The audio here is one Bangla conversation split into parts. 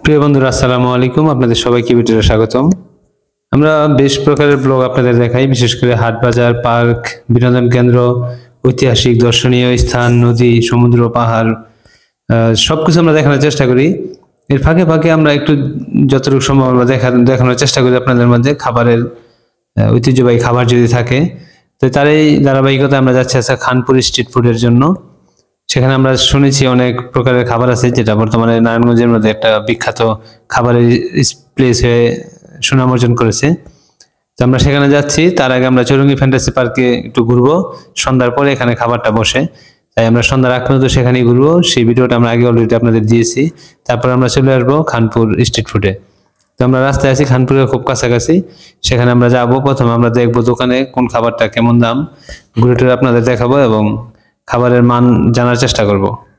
প্রিয় বন্ধুরা, আসসালামু আলাইকুম। আপনাদের সবাইকে ভিডিওতে স্বাগতম। আমরা বেশ প্রকারের ব্লগ আপনাদের দেখাই, বিশেষ করে হাট বাজার, পার্ক, বিনোদন কেন্দ্র, ঐতিহাসিক দর্শনীয় স্থান, নদী, সমুদ্র, পাহাড়, সবকিছু আমরা দেখানোর চেষ্টা করি। এর ফাঁকে ফাঁকে আমরা একটু যতটুকু সম্ভব আমরা দেখানোর চেষ্টা করি আপনাদের মধ্যে খাবারের ঐতিহ্যবাহী খাবার যদি থাকে। তো তার এই ধারাবাহিকতা আমরা যাচ্ছি আজকে খানপুর স্ট্রিট ফুডের জন্য। সেখানে আমরা শুনেছি অনেক প্রকারের খাবার আছে, যেটা বর্তমানে নারায়ণগঞ্জের মধ্যে একটা বিখ্যাত খাবারের প্লেস হয়ে সুনাম অর্জন করেছে। তো আমরা সেখানে যাচ্ছি। তার আগে আমরা চৌরঙ্গী ফ্যান্টাসি পার্কে একটু ঘুরবো। সন্ধ্যার পরে এখানে খাবারটা বসে, তাই আমরা সন্ধ্যার আগ পর্যন্ত সেখানেই ঘুরবো। সেই ভিডিওটা আমরা আগে অলরেডি আপনাদের দিয়েছি। তারপর আমরা চলে আসবো খানপুর স্ট্রিট ফুডে। তো আমরা রাস্তায় আছি, খানপুরের খুব কাছাকাছি। সেখানে আমরা যাবো। প্রথমে আমরা দেখবো দোকানে কোন খাবারটা কেমন দাম, ঘুরে টুরে আপনাদের দেখাবো এবং খাবারের মান জানার চেষ্টা করব।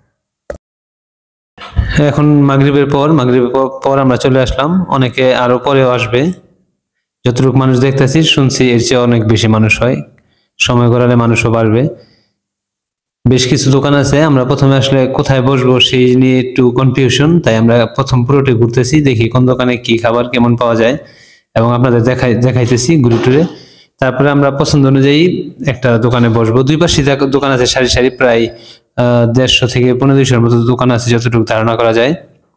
এখন মাগরিবের পর আমরা চলে আসলাম। অনেকে আরো পরেও আসবে। যতটুকু মানুষ দেখতেছি, শুনছি এর চেয়ে অনেক বেশি মানুষ হয়। সময় গড়ালে মানুষও বাড়বে। বেশ কিছু দোকান আছে। আমরা প্রথমে আসলে কোথায় বসবো সেই নিয়ে একটু কনফিউশন, তাই আমরা প্রথম পুরোটি ঘুরতেছি, দেখি কোন দোকানে কি খাবার কেমন পাওয়া যায় এবং আপনাদের দেখাইতেছি ঘুরে টুরে। তারপরে আমরা পছন্দ অনুযায়ী একটা দোকানে বসবো। দুই পাশে দোকান আছে সারি সারি, প্রায় 150 থেকে 1500-এর মতো দোকান আছে যতটুকু ধারণা করা যায়।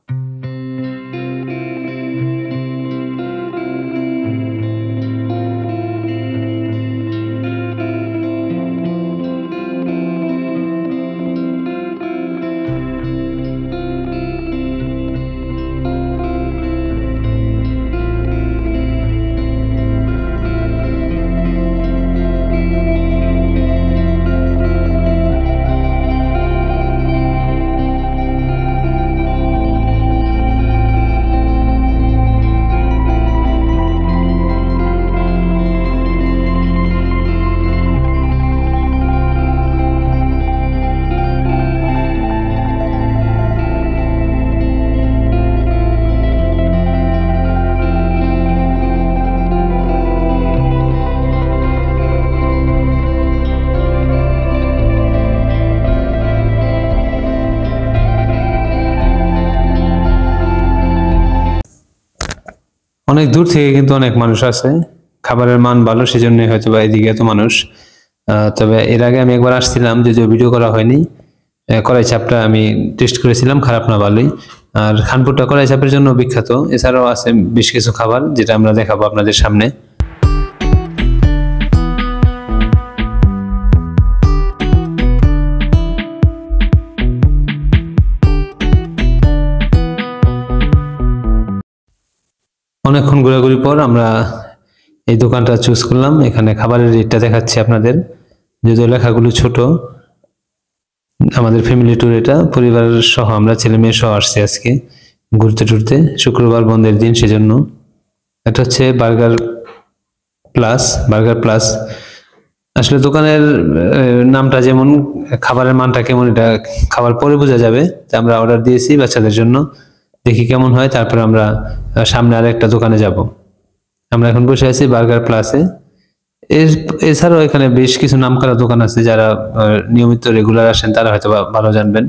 অনেক দূর থেকে কিন্তু অনেক মানুষ আছে। খাবারের মান ভালো, সেজন্য হয়তো বা এদিকে এত মানুষ। তবে এর আগে আমি একবার আসছিলাম, যদিও ভিডিও করা হয়নি। কড়াই চাপটা আমি টেস্ট করেছিলাম, খারাপ না ভালোই। আর খানপুরটা কড়াই চাপের জন্য বিখ্যাত। এছাড়াও আছে বেশ কিছু খাবার, যেটা আমরা দেখাবো আপনাদের সামনে। অনেকক্ষণ ঘোরাঘুরি পর আমরা এই দোকানটা চুজ করলাম। এখানে খাবারের রেটটা দেখাচ্ছি আপনাদের, যদিও লেখাগুলো ছোট। আমাদের ফ্যামিলি ট্যুর, এটা পরিবার সহ, আমরা ছেলে মেয়ে সহ আসছি আজকে ঘুরতে টুরতে। শুক্রবার বন্ধের দিন, সেজন্য। এটা হচ্ছে বার্গার প্লাস। আসলে দোকানের নামটা যেমন, খাবারের মানটা কেমন এটা খাবার পরে বোঝা যাবে। আমরা অর্ডার দিয়েছি বাচ্চাদের জন্য, দেখি কেমন হয়। তারপরে আমরা সামনে আরেকটা দোকানে যাব। আমরা এখন বসে আছি বার্গার প্লাসে। এছাড়াও এখানে বেশ কিছু নামকরা দোকান আছে, যারা নিয়মিত রেগুলার আসেন তারা হয়তো ভালো জানবেন।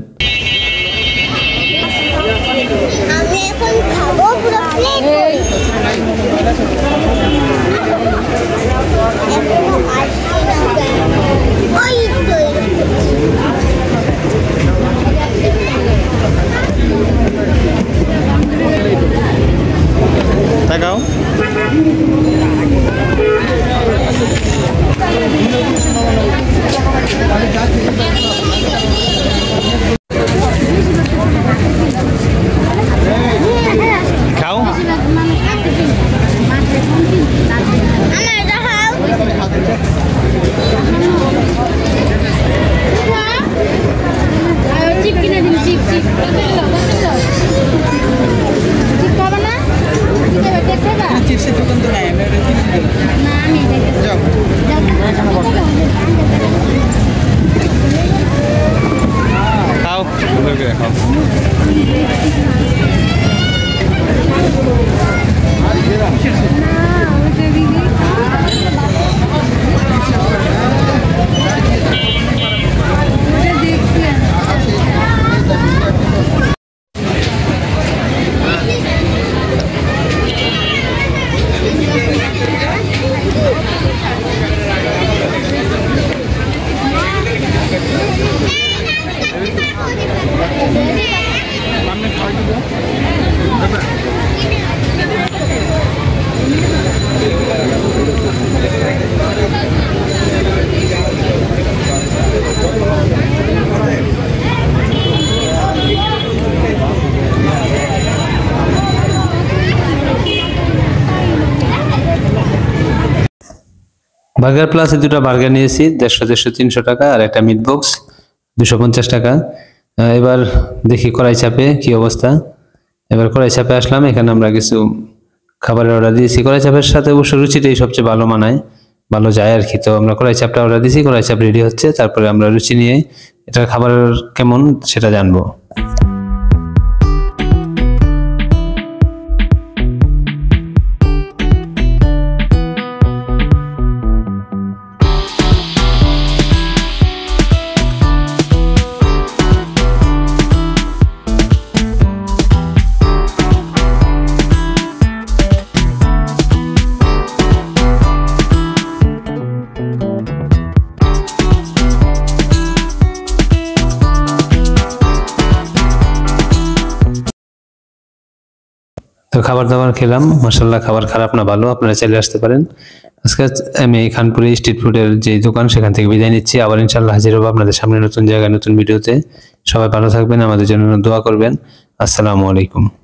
তাকাও। বার্গার প্লাসে দুটো বার্গার নিয়েছি 150-300 টাকা, আর একটা মিট বক্স 250 টাকা। এবার দেখি কড়াই চাপে কি অবস্থা। এবার কড়াই চাপে আসলাম, এখানে আমরা কিছু খাবারের অর্ডার দিয়েছি। কড়াই চাপের সাথে অবশ্য রুচিটাই সবচেয়ে ভালো মানায়, ভালো যায় আর কি। তো আমরা কড়াই চাপটা অর্ডার দিয়েছি, কড়াই চাপ রেডি হচ্ছে, তারপরে আমরা রুচি নিয়ে এটার খাবার কেমন সেটা জানবো। তো খাবার দাবার খেলাম, মাশাআল্লাহ খাবার খারাপ না, ভালো। আপনারা চাইলে আসতে পারেন। আজকে আমি খানপুরে স্ট্রিট ফুডের যে দোকান সেখান থেকে বিদায় নিচ্ছি। আবার ইনশাআল্লাহ হাজির হবো আপনাদের সামনে নতুন জায়গায় নতুন ভিডিওতে। সবাই ভালো থাকবেন, আমাদের জন্য দোয়া করবেন। আসসালামু আলাইকুম।